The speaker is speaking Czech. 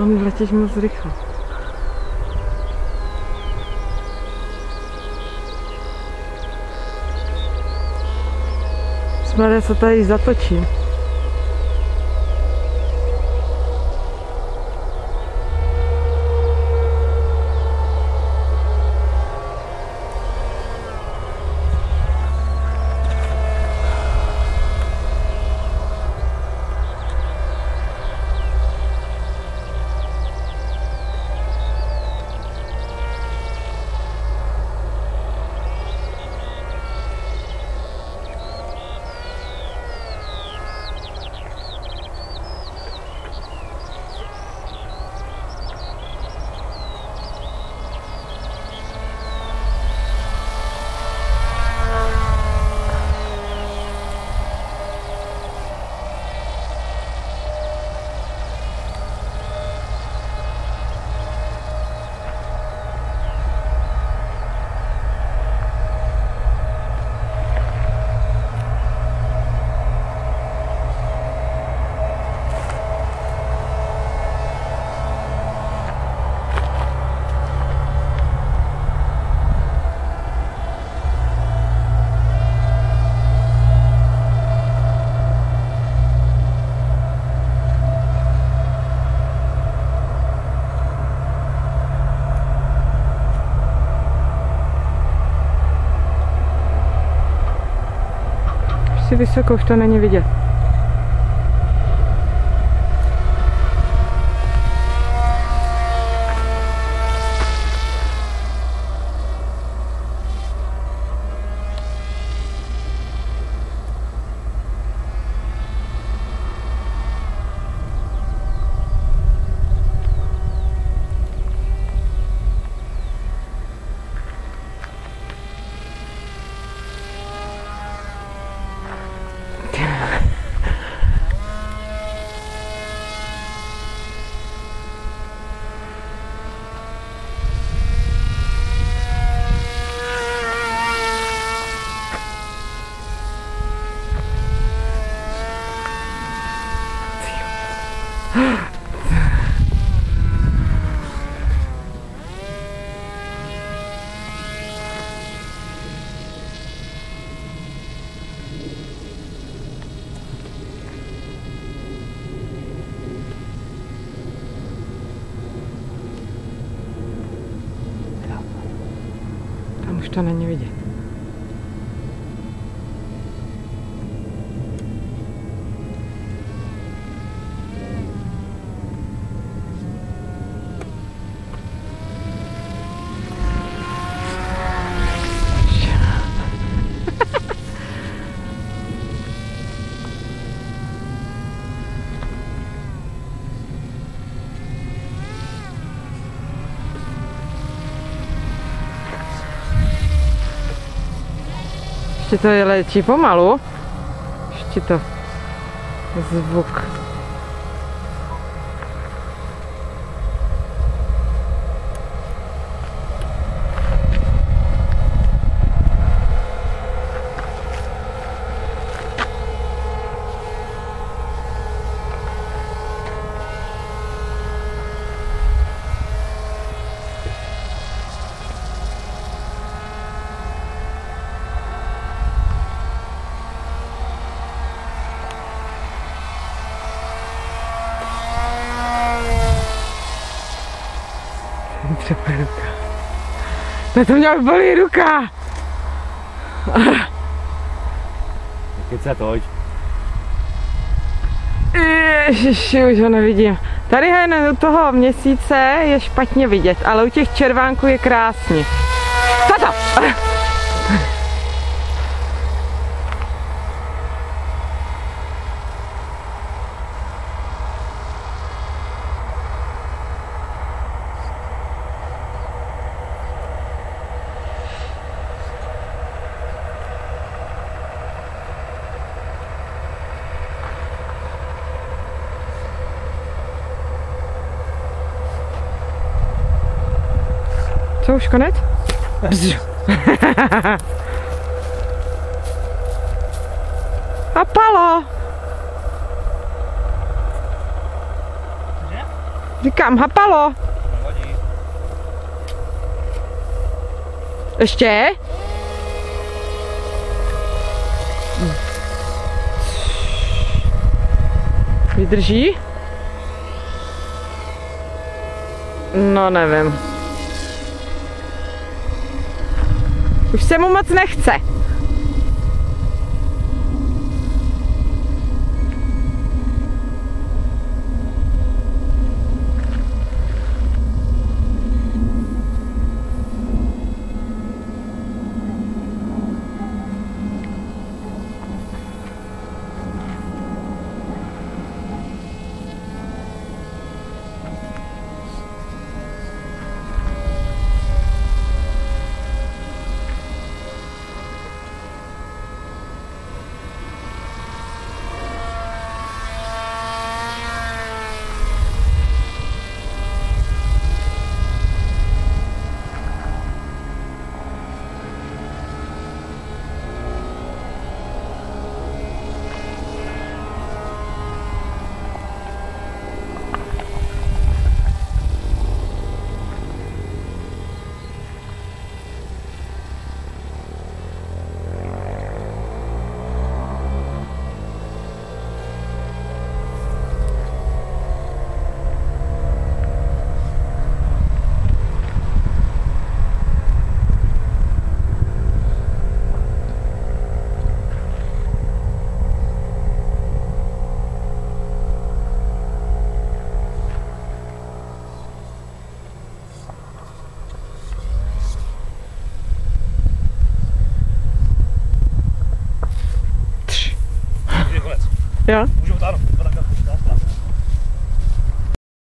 On letíš moc rychle. Smade se tady zatočím. Vysoko, už to není vidět. Tam už to není vidět. Ještě to je letí pomalu. Ještě to zvuk. Třeba ruka. No to mě bolí ruka. Keď se toč. Ježiši, už ho nevidím. Tady jen u toho Měsíce je špatně vidět, ale u těch červánků je krásně. Tato! Co, už konec? A palo! Říkám, hapalo. Nevadí. Ještě? Vydrží? No nevím. Už se mu moc nechce. Je konec. Jo? Můžu vytáhnout.